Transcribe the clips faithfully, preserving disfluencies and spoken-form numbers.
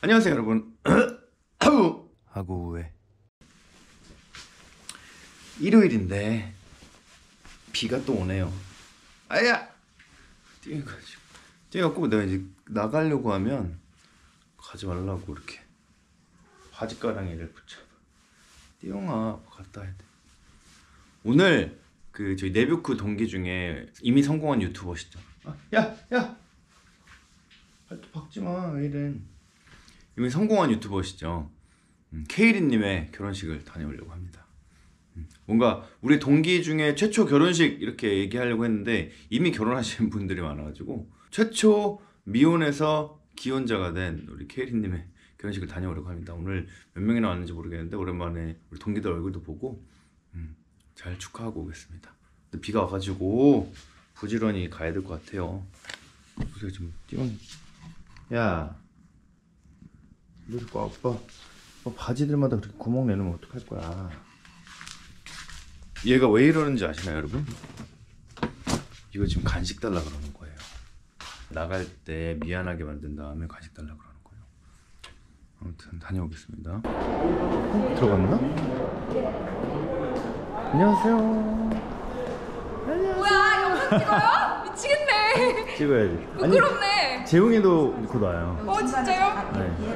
안녕하세요 여러분. 하고 왜 일요일인데 비가 또 오네요. 아야 뛰어가지고 뛰어갖고 내가 이제 나가려고 하면 가지 말라고 이렇게 바지가랑이를 붙여. 띠용아 갔다 와야 돼. 오늘 그 저희 내뷰크 동기 중에 이미 성공한 유튜버시죠. 아, 야, 야, 발톱 박지 마. 왜 이래? 이미 성공한 유튜버시죠. 음, 케이리님의 결혼식을 다녀오려고 합니다. 음, 뭔가 우리 동기 중에 최초 결혼식 이렇게 얘기하려고 했는데 이미 결혼하신 분들이 많아가지고 최초 미혼에서 기혼자가 된 우리 케이리님의 결혼식을 다녀오려고 합니다. 오늘 몇 명이나 왔는지 모르겠는데 오랜만에 우리 동기들 얼굴도 보고 음, 잘 축하하고 오겠습니다. 근데 비가 와가지고 부지런히 가야 될 것 같아요. 보세요 좀 띄운. 야, 너 자꾸 아빠, 아빠 바지들마다 그렇게 구멍 내놓으면 어떡할 거야? 얘가 왜 이러는지 아시나요, 여러분? 이거 지금 간식 달라 그러는 거예요. 나갈 때 미안하게 만든 다음에 간식 달라 그러는 거예요. 아무튼 다녀오겠습니다. 어? 들어갔나? 안녕하세요. 안녕하세요. 뭐야, 영상 찍어요? 미치겠네. 찍어야지. 부끄럽네. 아니, 재웅이도 곧 와요. 어, 진짜요? 네.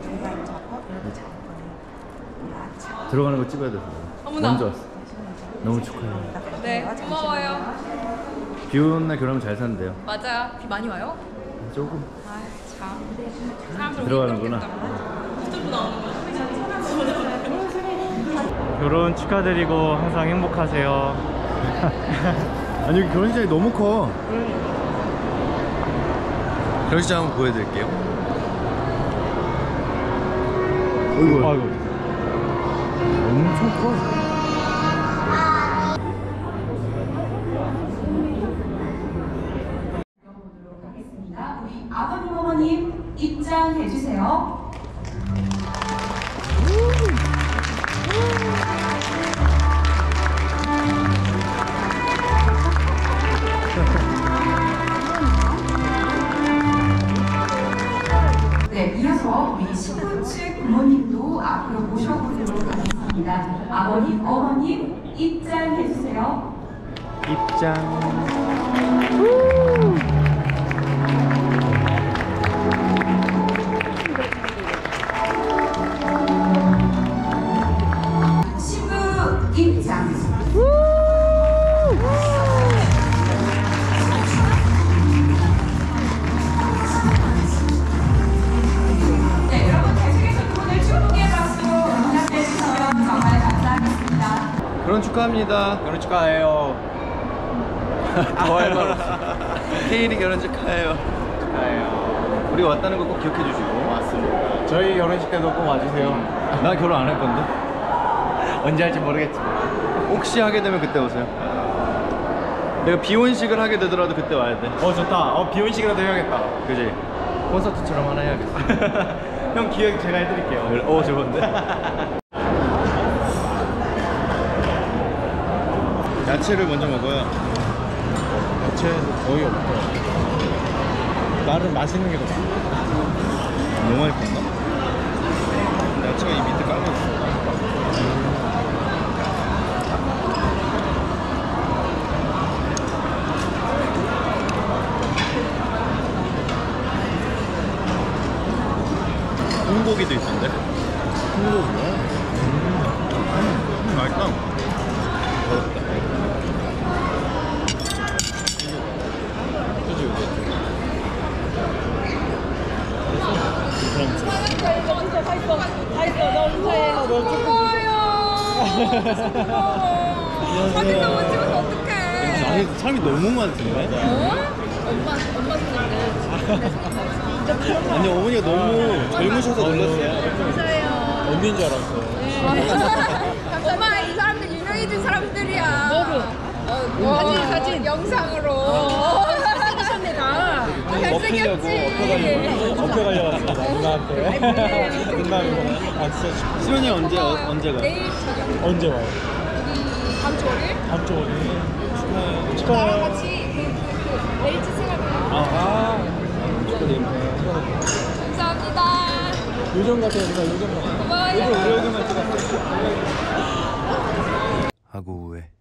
들어가는 거 찍어야 돼서. 어머나. 먼저 왔어. 너무 축하해요. 네, 고마워요. 비 오는 날 결혼하면 잘 산대요. 맞아요. 비 많이 와요? 조금. 아, 참. 사람들 들어가는구나. 결혼 축하드리고 항상 행복하세요. 아니 여기 결혼식장이 너무 커. 결혼식장 한번 보여드릴게요. 어이구, 아이고. 엄청 커. 우리 아버님 어머님 입장해 주세요. 네, 이어서 우리 신부 측 부모님도 앞으로 모셔보도록 하겠습니다. 아버님, 어머님 입장해 주세요. 입장. 신부 입장. 네, 여러분 계속해서 두 분을 축복의 박수로 응답해 주시면 정말 감사하겠습니다. 결혼 축하합니다. 결혼 축하해요. 더 할 말 없어. 케이리 결혼 축하해요. 축하해요. 우리가 왔다는 거 꼭 기억해 주시고. 맞습니다. 저희 결혼식 때도 꼭 와주세요. 나 결혼 안 할 건데. 언제 할지 모르겠지만. 혹시 하게 되면 그때 오세요. 내가 비혼식을 하게 되더라도 그때 와야 돼. 어 좋다. 어 비혼식이라도 해야겠다. 그지? 콘서트처럼 하나 해야겠어. 형 기획 제가 해드릴게요. 어 좋은데? 야채를 먼저 먹어야. 야채 거의 없고. 나름 맛있는 게 더 많아. 너무 많이 컸나? 야채가 이 밑에 깔려 있어. 홍고기도 있던데? 홍고기요? 음, 맛있다. 맛있다. 그지 그지. 고마워요. 사진 너무 찍어서 어떡해. 아니 사람이 너무 많던데? 어? 엄마, 엄마 손님들. 아니 어머니가 너무 젊으셔서 놀랐어요. 감사해요. 언니인 줄 알았어. 엄마, 이 사람들 유명해진 사람들이야. 뭐로? 어, 사진, 사진. 영상으로. 사진이셨네, 다. 아, 잘생겼지. 업혀가려고 누나한테. 누나한테. 아 진짜. 수련이 언제 어, 언제 가? 내일 저녁. 언제 와요? 다음 주 월요일? 다음 주 월요일. 나랑 축하해요. 같이 그, 그, 그, 엘지 생활을. 아, 축하드립니다. 감사합니다. 요정 같아요. 누나 요정 같아. 고마워요. 일부러 우리 얼굴만 찍었어. 하고 후회.